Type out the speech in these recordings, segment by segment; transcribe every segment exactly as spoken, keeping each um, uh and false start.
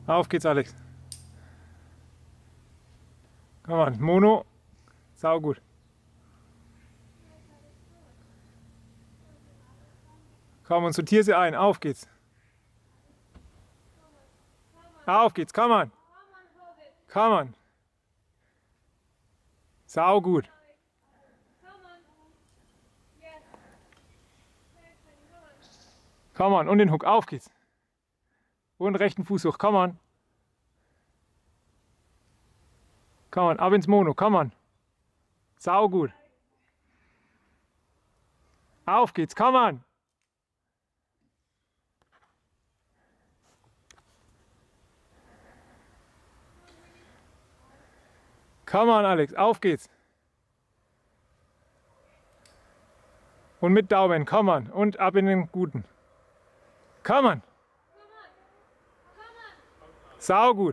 Auf geht's, Alex. Komm on, Mono. Sau gut. Komm und sortier sie ein. Auf geht's. Auf geht's, komm on. Komm on. Sau gut. Komm on, und den Hook. Auf geht's. Und rechten Fuß hoch. Komm on. Komm on, ab ins Mono. Komm on. Sau gut. Auf geht's. Komm on. Komm on, Alex. Auf geht's. Und mit Daumen. Komm on. Und ab in den Guten. Komm on. Sau gut.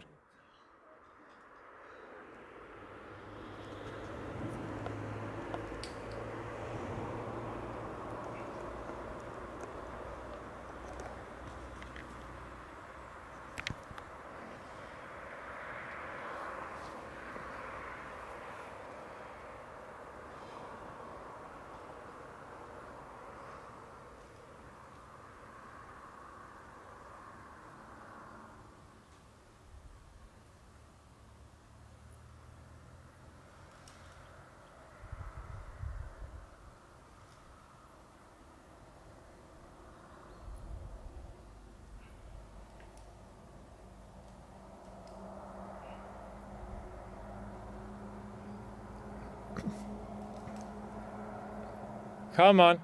Come on.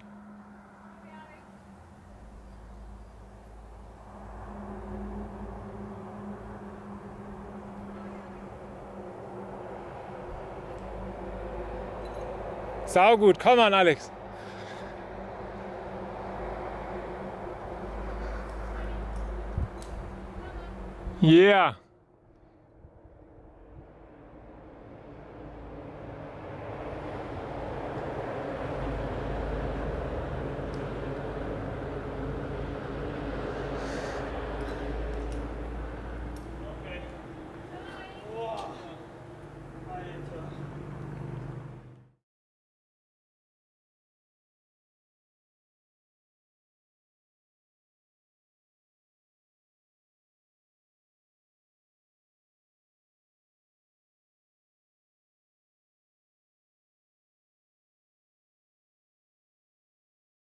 Sau gut, komm on, Alex. Yeah.